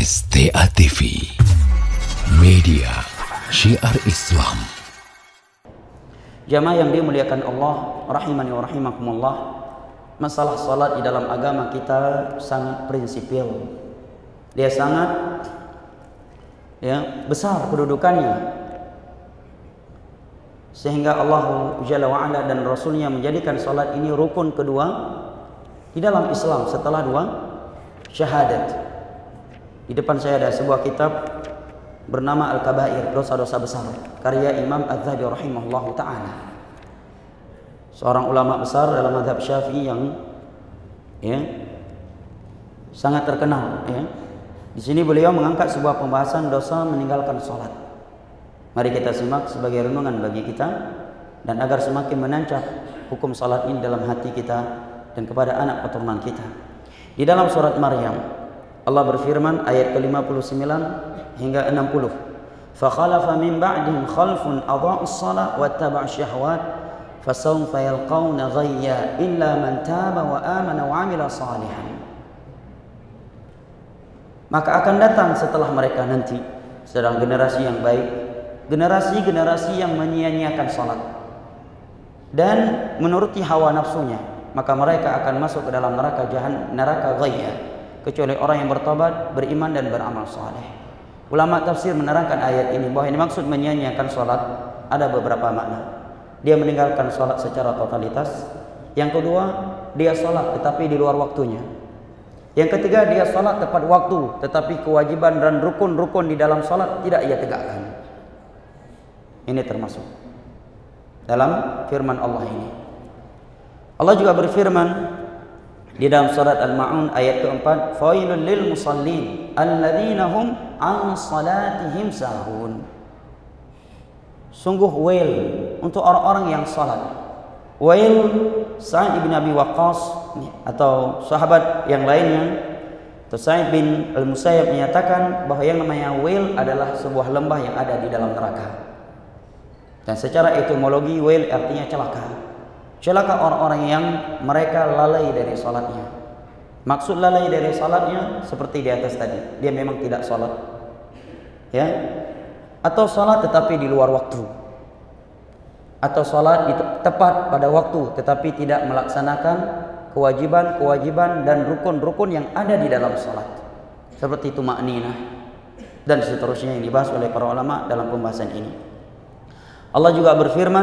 STA TV, media syiar Islam. Jamaah yang dimuliakan Allah, rahimani wa rahimakumullah. Masalah salat di dalam agama kita sangat prinsipil. Dia sangat besar kedudukannya, sehingga Allah Jalla wa'ala dan Rasulnya menjadikan salat ini rukun kedua di dalam Islam setelah dua syahadat. Di depan saya ada sebuah kitab bernama Al-Kabair, dosa-dosa besar, karya Imam Az-Zahabi rahimahullahu ta'ala, seorang ulama besar dalam mazhab Syafi'i yang sangat terkenal. Di sini beliau mengangkat sebuah pembahasan dosa meninggalkan sholat. Mari kita simak sebagai renungan bagi kita, dan agar semakin menancap hukum sholat ini dalam hati kita dan kepada anak keturunan kita. Di dalam surat Maryam, Allah berfirman ayat ke-59 hingga 60. فَخَلَفَ مِنْ بَعْدِهِمْ خَلْفٌ أَضَاعُوا الصَّلَاةَ وَاتَّبَعُوا الشَّهَوَاتِ فَسَوْفَ يَلْقَوْنَ غَيًّا إِلَّا مَنْ تَابَ وَآمَنَ وَعَمِلَ صَالِحًا. Maka akan datang setelah mereka nanti sedang generasi yang baik, generasi-generasi yang menyia-nyiakan salat dan menuruti hawa nafsunya, maka mereka akan masuk ke dalam neraka ghayya, kecuali orang yang bertobat, beriman dan beramal saleh. Ulama tafsir menerangkan ayat ini bahwa ini maksud menyia-nyiakan salat ada beberapa makna. Dia meninggalkan salat secara totalitas. Yang kedua, dia salat tetapi di luar waktunya. Yang ketiga, dia salat tepat waktu tetapi kewajiban dan rukun-rukun di dalam salat tidak ia tegakkan. Ini termasuk dalam firman Allah ini. Allah juga berfirman di dalam surat Al-Ma'un ayat keempat, failul lil musallin alladzina hum an salatihim sahun. Sungguh wail untuk orang-orang yang salat. Wail, Sa'id bin Abi Waqqas atau sahabat yang lainnya, atau Sa'id bin Al-Musayyab menyatakan bahwa yang namanya wail adalah sebuah lembah yang ada di dalam neraka. Dan secara etimologi wail artinya celaka. Celaka orang-orang yang mereka lalai dari salatnya. Maksud lalai dari salatnya seperti di atas tadi, dia memang tidak salat, atau salat tetapi di luar waktu, atau salat tepat pada waktu tetapi tidak melaksanakan kewajiban-kewajiban dan rukun-rukun yang ada di dalam salat, seperti itu ma'ninah dan seterusnya yang dibahas oleh para ulama dalam pembahasan ini. Allah juga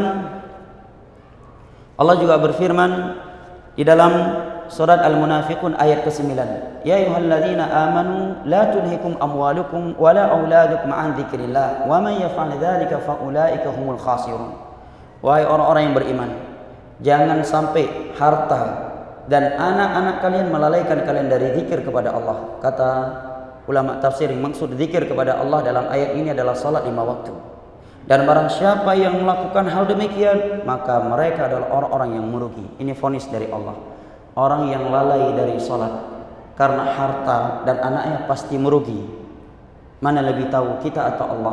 berfirman di dalam surat Al-Munafiqun ayat ke-9, ya ayyuhalladzina amanu la tulhikum amwalukum wala auladukum an dzikrillah wa man yaf'al dzalika faulaika humul khasirun. Wahai orang-orang yang beriman, jangan sampai harta dan anak-anak kalian melalaikan kalian dari zikir kepada Allah. Kata ulama tafsir, yang maksud zikir kepada Allah dalam ayat ini adalah salat 5 waktu. Dan barang siapa yang melakukan hal demikian, maka mereka adalah orang-orang yang merugi. Ini vonis dari Allah. Orang yang lalai dari salat karena harta dan anaknya pasti merugi. Mana lebih tahu, kita atau Allah?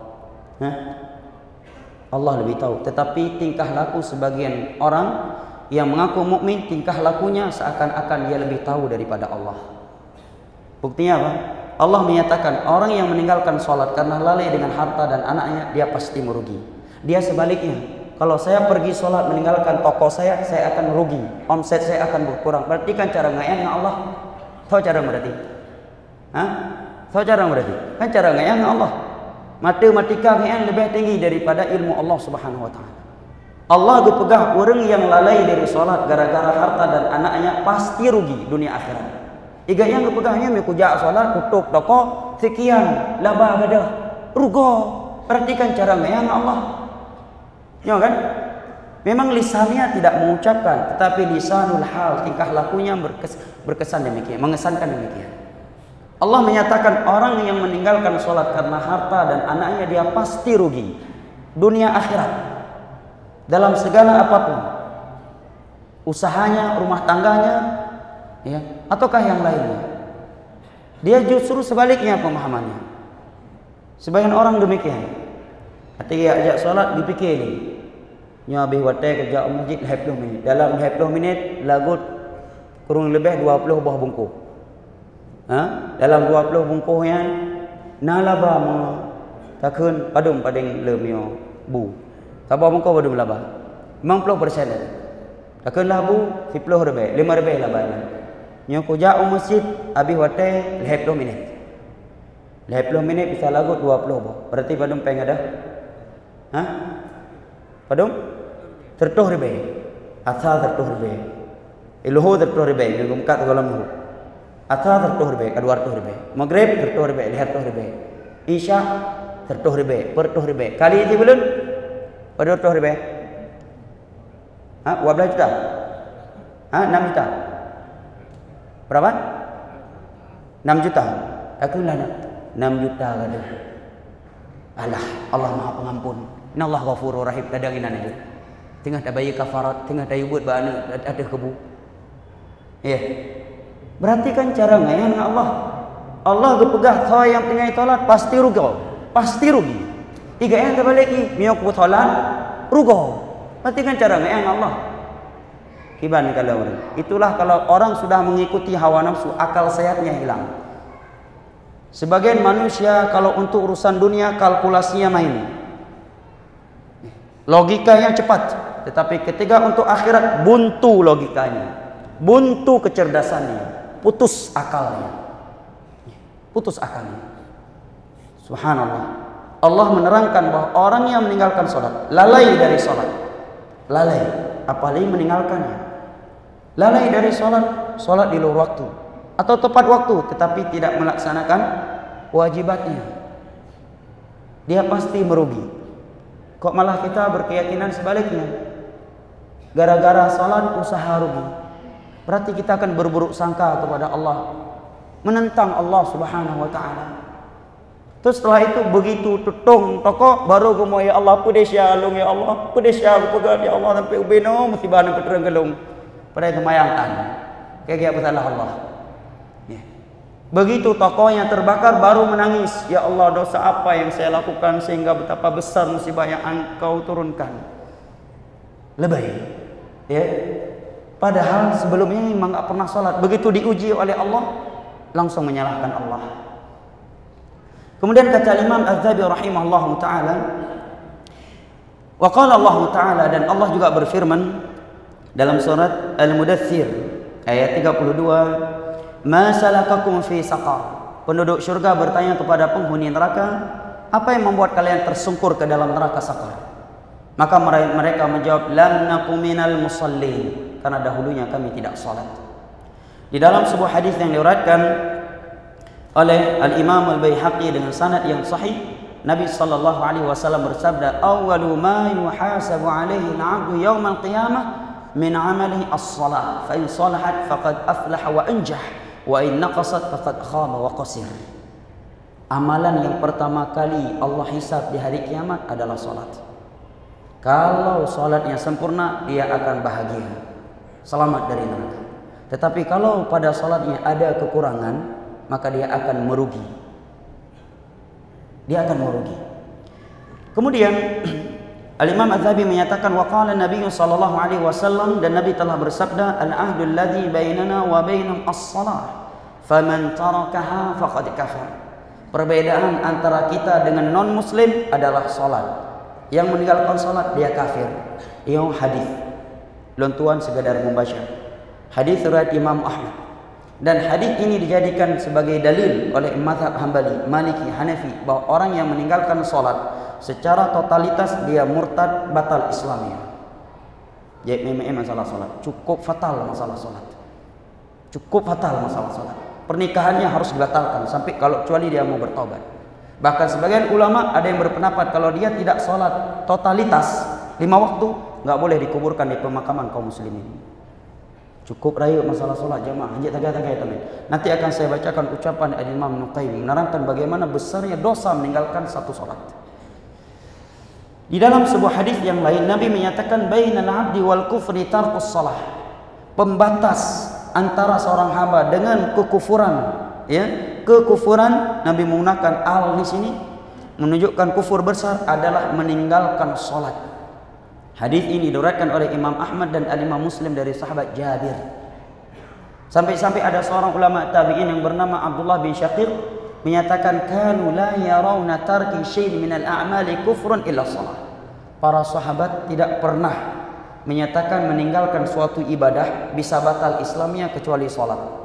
Allah lebih tahu. Tetapi tingkah laku sebagian orang yang mengaku mukmin, tingkah lakunya seakan-akan dia lebih tahu daripada Allah. Buktinya apa? Allah menyatakan orang yang meninggalkan sholat karena lalai dengan harta dan anaknya, dia pasti merugi. Dia sebaliknya, kalau saya pergi sholat meninggalkan toko saya akan rugi, omset saya akan berkurang. Perhatikan cara ngayang Allah. Tahu cara berarti? Tahu cara berarti? Kan cara ngayang Allah. Matematika ngayang lebih tinggi daripada ilmu Allah Subhanahu wa ta'ala. Allah dipegah orang yang lalai dari sholat gara-gara harta dan anaknya pasti rugi dunia akhirat. Iga yang kepegahnya mekujak salat tutup toko sekian laba gadah rugo. Perhatikan cara ngayang Allah. Ya kan? Memang lisannya tidak mengucapkan, tetapi lisanul hal, tingkah lakunya berkesan demikian, mengesankan demikian. Allah menyatakan orang yang meninggalkan salat karena harta dan anaknya, dia pasti rugi dunia akhirat dalam segala apapun, usahanya, rumah tangganya, ataukah yang lainnya. Dia justru sebaliknya pemahamannya. Sebagian orang demikian. Ketika ajak salat dipikir ni, nyabih watai kerja masjid 20 minit. Dalam 20 minit lagut kurang lebih 20 buah bungkus. Dalam 20 bungkus yang nalaba mo takun padum pading lemio bu. Tabo bungkus padum laba. 50%. Takun labu 10 rebe, 5 rebe laba. Nyo ko ja masjid abi wate 20 minit. 20 minit bisa lagu 20 bo. Berarti padum peng ada. Padum 30 rebe. Asal 30 rebe. Iluhu 30 rebe, ngum kat golam hu. Asal 30 rebe, kedua 30 rebe. Maghrib 30 rebe, 30 rebe. Isya 30 rebe, 40 rebe. Kali ini belum? Pada 30 rebe. 12 juta. 6 juta. Berapa? 6 juta. Aku lah 6 juta kada. Alah, Allah Maha Pengampun. Innallaha Ghafurur Rahim. Kadanginan aja. Tengah tak bayi kafarat, tengah tak buat bana ada kebu. Ya. Berarti kan cara ngayan Allah. Allah gepegah saya yang tengah solat pasti rugi. Pasti rugi. Tiga yang terbalik ni, miok buat solat rugi. Berarti kan cara ngayan Allah. Kiban kalau orang. Itulah kalau orang sudah mengikuti hawa nafsu, akal sehatnya hilang. Sebagian manusia kalau untuk urusan dunia kalkulasinya main. Logikanya cepat, tetapi ketika untuk akhirat buntu logikanya, buntu kecerdasannya, putus akalnya. Putus akalnya. Subhanallah. Allah menerangkan bahwa orang yang meninggalkan sholat, lalai dari sholat, lalai, apalagi meninggalkannya, lalai dari sholat, sholat di luar waktu atau tepat waktu, tetapi tidak melaksanakan wajibatnya, dia pasti merugi. Kok malah kita berkeyakinan sebaliknya, gara-gara sholat usaha rugi. Berarti kita akan berburuk sangka kepada Allah, menentang Allah Subhanahu wa ta'ala. Terus setelah itu begitu tutung toko baru gumo ya Allah pudesya alung ya Allah pudesya pegang ya Allah sampai ubeno musibah nang peterang gelung pada itu mayangkan kayak bersalah Allah. Begitu tokonya terbakar baru menangis, ya Allah dosa apa yang saya lakukan sehingga betapa besar musibah yang Engkau turunkan. Lebay, ya. Padahal sebelumnya memang enggak pernah sholat. Begitu diuji oleh Allah, langsung menyalahkan Allah. Kemudian kata Imam Az-Zahabi rahimahullah taala, wa qala Allah taala, dan Allah juga berfirman dalam surat Al-Mudaththir ayat 32, ma salakakum fi saqar. Penduduk syurga bertanya kepada penghuni neraka, apa yang membuat kalian tersungkur ke dalam neraka saqar? Maka mereka menjawab, lam nakum minal musallin, karena dahulunya kami tidak salat. Di dalam sebuah hadis yang diriwayatkan oleh Al-Imam Al-Baihaqi dengan sanad yang sahih, Nabi sallallahu alaihi wasallam bersabda, awwalu ma yuhasabu alaihi al-'abdu yawm al-qiyamah min 'amalihi as-salah, fa in salahat faqad aflaha wa anjah, wa in naqasat faqad khaba wa qasir. Amalan yang pertama kali Allah hisab di hari kiamat adalah salat. Kalau salatnya sempurna, dia akan bahagia, selamat dari neraka. Tetapi kalau pada salatnya ada kekurangan, maka dia akan merugi. Dia akan merugi. Kemudian Al-Imam Az-Zahabi menyatakan, wa qala Nabi sallallahu alaihi wasallam, dan Nabi telah bersabda, al-ahdu alladhi bainana wa bainahum as-salah, faman tarakaha faqad kafar. Perbedaan antara kita dengan non-muslim adalah salat. Yang meninggalkan salat dia kafir. Ini hadis. Lontuan sekadar membaca. Hadis riwayat Imam Ahmad. Dan hadis ini dijadikan sebagai dalil oleh mazhab Hambali, Maliki, Hanafi, bahwa orang yang meninggalkan salat secara totalitas dia murtad, batal Islamnya. Jadi memang masalah salat cukup fatal, masalah salat cukup fatal, masalah salat. Pernikahannya harus dibatalkan sampai kalau kecuali dia mau bertobat. Bahkan sebagian ulama ada yang berpendapat kalau dia tidak salat totalitas 5 waktu, nggak boleh dikuburkan di pemakaman kaum muslimin. Cukup rayu masalah salat jamaah. Nanti akan saya bacakan ucapan Imam Nuqaim menerangkan bagaimana besarnya dosa meninggalkan satu salat. Di dalam sebuah hadis yang lain, Nabi menyatakan bainal 'abdi wal kufri tarkus shalah. Pembatas antara seorang hamba dengan kekufuran, ya. Kekufuran, Nabi menggunakan al di sini menunjukkan kufur besar adalah meninggalkan salat. Hadis ini diriwayatkan oleh Imam Ahmad dan Imam Muslim dari sahabat Jabir. Sampai-sampai ada seorang ulama tabi'in yang bernama Abdullah bin Syaqiq menyatakan kanu la yarawna tarki syai'in minal a'mali kufrun illa shalah. Para sahabat tidak pernah menyatakan meninggalkan suatu ibadah bisa batal Islamnya kecuali salat.